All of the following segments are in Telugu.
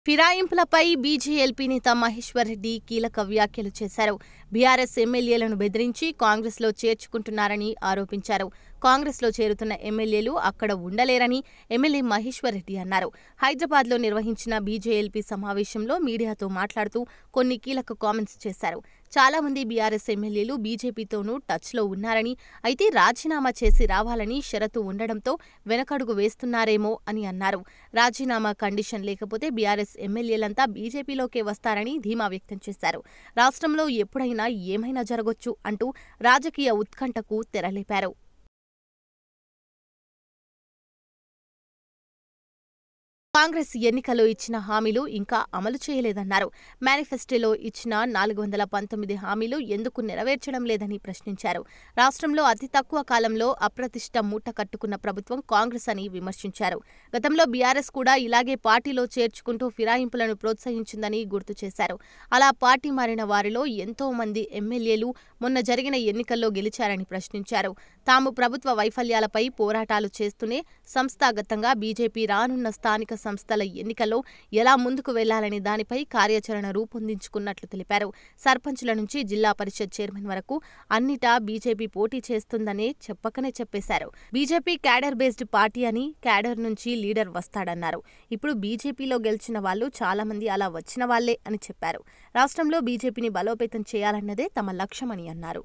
ఫిరాయింపులపై బీజేఎల్పీ నేత మహేశ్వర్ రెడ్డి కీలక వ్యాఖ్యలు చేశారు. బీఆర్ఎస్ ఎమ్మెల్యేలను బెదిరించి కాంగ్రెస్లో చేర్చుకుంటున్నారని ఆరోపించారు. కాంగ్రెస్లో చేరుతున్న ఎమ్మెల్యేలు అక్కడ ఉండలేరని ఎమ్మెల్యే మహేశ్వర్ రెడ్డి అన్నారు. హైదరాబాద్లో నిర్వహించిన బీజేఎల్పీ సమావేశంలో మీడియాతో మాట్లాడుతూ కొన్ని కీలక కామెంట్స్ చేశారు. చాలా మంది బీఆర్ఎస్ ఎమ్మెల్యేలు బీజేపీతోనూ టచ్లో ఉన్నారని, అయితే రాజీనామా చేసి రావాలని షరతు ఉండడంతో వెనకడుగు వేస్తున్నారేమో అని అన్నారు. రాజీనామా కండిషన్ లేకపోతే బీఆర్ఎస్ ఎమ్మెల్యేలంతా బీజేపీలోకే వస్తారని ధీమా వ్యక్తం చేశారు. రాష్ట్రంలో ఎప్పుడైనా ఏమైనా జరగొచ్చు అంటూ రాజకీయ ఉత్కంఠకు తెరలేపారు. కాంగ్రెస్ ఎన్నికల్లో ఇచ్చిన హామీలు ఇంకా అమలు చేయలేదన్నారు. మేనిఫెస్టోలో ఇచ్చిన 419 హామీలు ఎందుకు నెరవేర్చడం లేదని ప్రశ్నించారు. రాష్ట్రంలో అతి తక్కువ కాలంలో అప్రతిష్ట మూట కట్టుకున్న ప్రభుత్వం కాంగ్రెస్ అని విమర్శించారు. గతంలో బీఆర్ఎస్ కూడా ఇలాగే పార్టీలో చేర్చుకుంటూ ఫిరాయింపులను ప్రోత్సహించిందని గుర్తు చేశారు. అలా పార్టీ మారిన వారిలో ఎంతో మంది ఎమ్మెల్యేలు మొన్న జరిగిన ఎన్నికల్లో గెలిచారని ప్రశ్నించారు. తాము ప్రభుత్వ వైఫల్యాలపై పోరాటాలు చేస్తూనే సంస్థాగతంగా బీజేపీ రానున్న స్థానిక సంస్థల ఎన్నికల్లో ఎలా ముందుకు వెళ్లాలనే దానిపై కార్యాచరణ రూపొందించుకున్నట్లు తెలిపారు. సర్పంచుల నుంచి జిల్లా పరిషత్ చైర్మన్ వరకు అన్నిటా బీజేపీ పోటీ చేస్తుందనే చెప్పకనే చెప్పేశారు. బీజేపీ క్యాడర్ బేస్డ్ పార్టీ అని, క్యాడర్ నుంచి లీడర్ వస్తాడన్నారు. ఇప్పుడు బీజేపీలో గెలిచిన వాళ్లు చాలా మంది అలా వచ్చిన వాళ్లే అని చెప్పారు. రాష్ట్రంలో బీజేపీని బలోపేతం చేయాలన్నదే తమ లక్ష్యమని అన్నారు.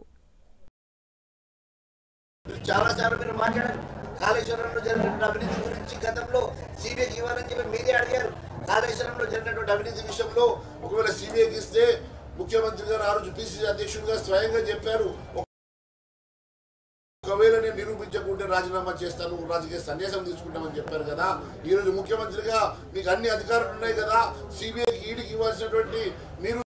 కాళేశ్వరంలో జరిగినటువంటి అవినీతి గురించి గతంలో సిబిఐకి ఇవ్వాలని చెప్పి మీరే అడిగారు. కాళేశ్వరంలో జరిగినటువంటి అవినీతి విషయంలో ఒకవేళ సిబిఐకి ఇస్తే ముఖ్యమంత్రి గారు ఆ రోజు పిసిసి అధ్యక్షుడిగా స్వయంగా చెప్పారు, ఒకవేళ నేను నిరూపించకుంటే రాజీనామా చేస్తాను, రాజకీయ సన్యాసం తీసుకుంటామని చెప్పారు కదా. ఈ రోజు ముఖ్యమంత్రిగా మీకు అన్ని అధికారులు ఉన్నాయి కదా, సిబిఐకి ఈడీకి ఇవ్వాల్సినటువంటి మీరు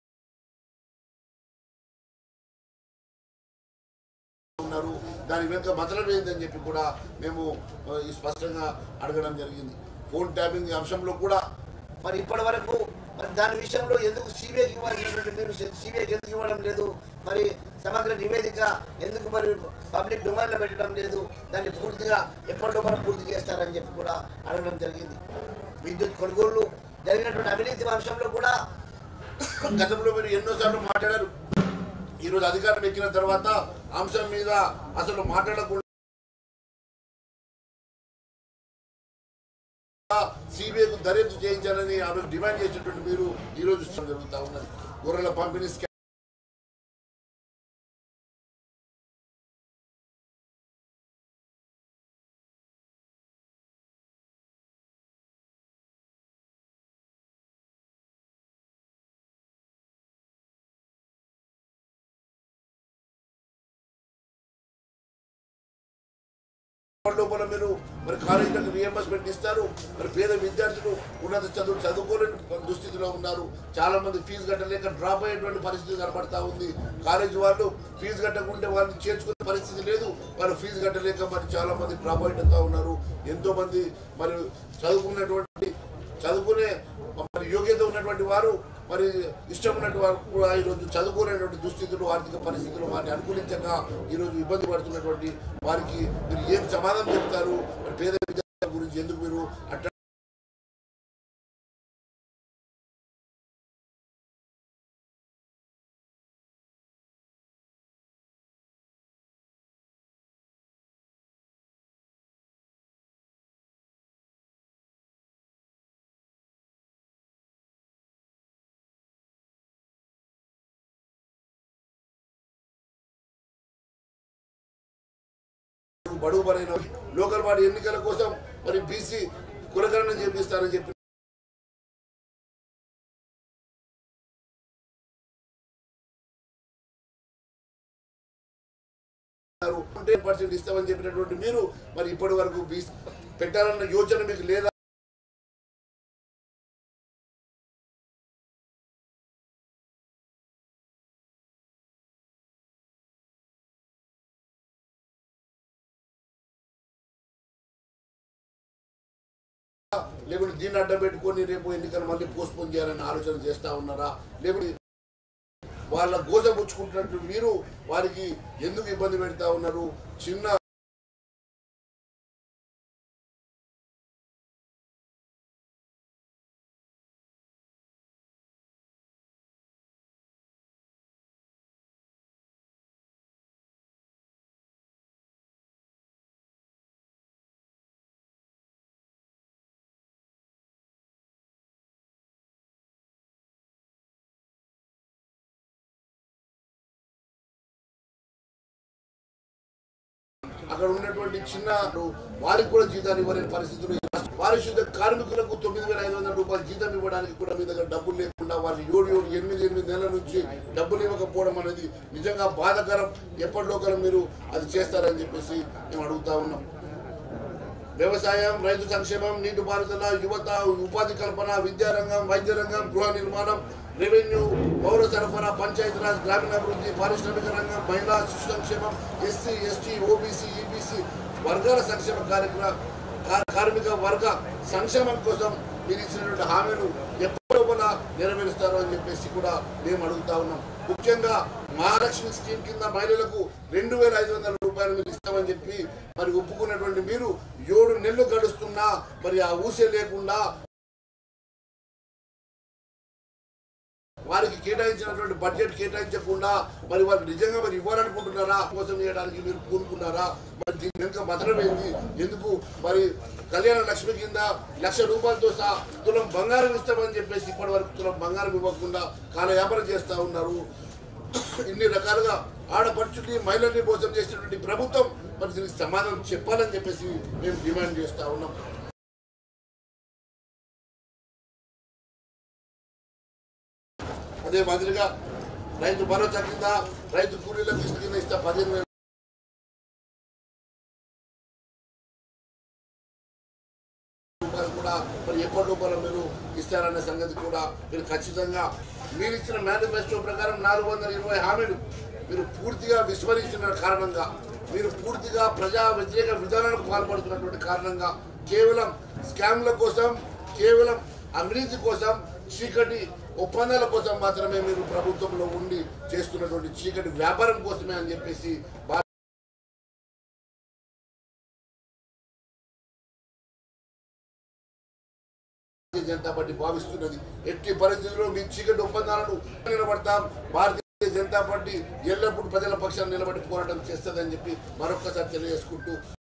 దాని వెనుక మతలబ్ ఏందని చెప్పి కూడా మేము స్పష్టంగా అడగడం జరిగింది. ఫోన్ ట్యాపింగ్ అంశంలో కూడా మరి ఇప్పటి వరకు మరి దాని విషయంలో ఎందుకు సిబిఐకి ఇవ్వాల్సినటువంటి మీరు సిబిఐకి ఎందుకు ఇవ్వడం లేదు, మరి సమగ్ర నివేదిక ఎందుకు మరి పబ్లిక్ డొమైన్లో పెట్టడం లేదు, దాన్ని పూర్తిగా ఎప్పటిలో మనం పూర్తి చేస్తారని చెప్పి కూడా అడగడం జరిగింది. విద్యుత్ కొనుగోళ్లు జరిగినటువంటి అవినీతి అంశంలో కూడా గతంలో మీరు ఎన్నోసార్లు మాట్లాడారు. ఈరోజు అధికారం ఎక్కిన తర్వాత అంశం మీద అసలు మాట్లాడకుండా సిబిఐకు దర్యాప్తు చేయించాలని ఆ రోజు డిమాండ్ చేసేటువంటి మీరు ఈరోజు జరుగుతూ ఉన్నది. గొర్రెల పంపిణీ లోపల మీరు మరి కాలేజీలకు రియంబర్స్మెంట్ ఇస్తారు. మరి పేద విద్యార్థులు ఉన్నత చదువుకోలేని దుస్థితిలో ఉన్నారు. చాలా మంది ఫీజు కట్టలేక డ్రాప్ అయ్యేటువంటి పరిస్థితి కనబడతా ఉంది. కాలేజీ వాళ్ళు ఫీజు కట్టకుంటే వాళ్ళని చేర్చుకునే పరిస్థితి లేదు. వాళ్ళు ఫీజు కట్టలేక మరి చాలా మంది డ్రాప్ అవుతూ ఉన్నారు. ఎంతో మంది మరి చదువుకునే మరి యోగ్యత ఉన్నటువంటి వారు మరి ఇష్టం ఉన్నటువంటి వారు కూడా ఈరోజు చదువుకునేటువంటి దుస్థితులు, ఆర్థిక పరిస్థితులు వాటిని అనుకూలించక ఈరోజు ఇబ్బంది పడుతున్నటువంటి వారికి మీరు ఏం సమాధానం చెప్తారు? మరి పేద విద్యార్థుల గురించి ఎందుకు మీరు అట్లా బడుగు బలైన లోకల్ బాడీ ఎన్నికల కోసం మరి బీసీ కులకరణ చేపిస్తారని చెప్పి ఇస్తామని చెప్పినటువంటి మీరు మరి ఇప్పటి వరకు బీసీ పెట్టాలన్న యోచన మీకు లేదా? లేకుంటే దీన్ని అడ్డం పెట్టుకొని రేపు ఎన్నికలు మళ్ళీ పోస్ట్పోన్ చేయాలని ఆలోచన చేస్తూ ఉన్నారా? లేకుంటే వాళ్ళ గోజ పుచ్చుకుంటున్నట్టు మీరు వారికి ఎందుకు ఇబ్బంది పెడతా ఉన్నారు? చిన్న అక్కడ ఉన్నటువంటి చిన్న వారికి కూడా జీతాలు ఇవ్వలేని పరిస్థితులు, పారిశుద్ధ కార్మికులకు 9,500 రూపాయలు జీతం ఇవ్వడానికి కూడా మీ దగ్గర డబ్బులు లేకుండా వారిని 8 నెలల నుంచి డబ్బులు ఇవ్వకపోవడం అనేది నిజంగా బాధాకరం. ఎప్పటిలోకరం మీరు అది చేస్తారని చెప్పేసి మేము అడుగుతా ఉన్నాం. వ్యవసాయం, రైతు సంక్షేమం, నీటిపారుదల, యువత, ఉపాధి కల్పన, విద్యారంగం, వైద్య రంగం, గృహ నిర్మాణం, రెవెన్యూ, పౌర సరఫరా, పంచాయతీరాజ్, గ్రామీణాభివృద్ధి, పారిశ్రామిక రంగం, మహిళా శిశు సంక్షేమం, ఎస్సీ, ఎస్టీ, ఓబీసీ, ఈబీసీ వర్గాల సంక్షేమ కార్మిక వర్గ సంక్షేమం కోసం మీరు ఇచ్చినటువంటి హామీలు ఎప్పటిలోపల నెరవేరుస్తారు అని చెప్పేసి కూడా మేము అడుగుతా ఉన్నాం. ముఖ్యంగా మహాలక్ష్మి స్కీమ్ కింద మహిళలకు 2,500 రూపాయలు మీరు ఇస్తామని చెప్పి మరి ఒప్పుకున్నటువంటి మీరు 7 నెలలు గడుస్తున్నా మరి ఆ ఊసే లేకుండా వారికి కేటాయించినటువంటి బడ్జెట్ కేటాయించకుండా మరి వారికి నిజంగా మరి ఇవ్వాలనుకుంటున్నారా, కోసం చేయడానికి మీరు పూనుకున్నారా, మరి దీని వెనుక మతలమైంది ఎందుకు? మరి కళ్యాణ లక్ష్మి కింద 1,00,000 రూపాయలతో సహా తులం బంగారం ఇస్తామని చెప్పేసి ఇప్పటి వరకు తులం బంగారం ఇవ్వకుండా కాలయాపన చేస్తూ ఉన్నారు. ఇన్ని రకాలుగా ఆడపడుచుని మహిళల్ని మోసం చేసినటువంటి ప్రభుత్వం మరి దీనికి సమాధానం చెప్పాలని చెప్పేసి మేము డిమాండ్ చేస్తూ ఉన్నాం. అదే మాదిరిగా రైతు భరోసా కింద రైతు కూలీలకు కింద ఇస్తా 15,000 రూపాయలు కూడా మరి ఎప్పటి రూపాయలు మీరు ఇస్తారనే సంగతి కూడా మీరు ఖచ్చితంగా మీరు ఇచ్చిన మేనిఫెస్టో ప్రకారం 420 హామీలు మీరు పూర్తిగా విస్మరించిన కారణంగా, మీరు పూర్తిగా ప్రజా వ్యతిరేక విధానాలకు పాల్పడుతున్నటువంటి కారణంగా, కేవలం స్కామ్ల కోసం, కేవలం అవినీతి కోసం, చీకటి ఒప్పందాల కోసం మాత్రమే మీరు ప్రభుత్వంలో ఉండి చేస్తున్నటువంటి చీకటి వ్యాపారం కోసమే అని చెప్పేసి భారతీయ జనతా పార్టీ భావిస్తున్నది. ఎట్టి పరిస్థితుల్లో మీ చీకటి ఒప్పందాలను నిలబడతాం. భారతీయ జనతా పార్టీ ఎల్లప్పుడూ ప్రజల పక్షాన్ని నిలబడి పోరాటం చేస్తుందని చెప్పి మరొక్కసారి తెలియజేసుకుంటూ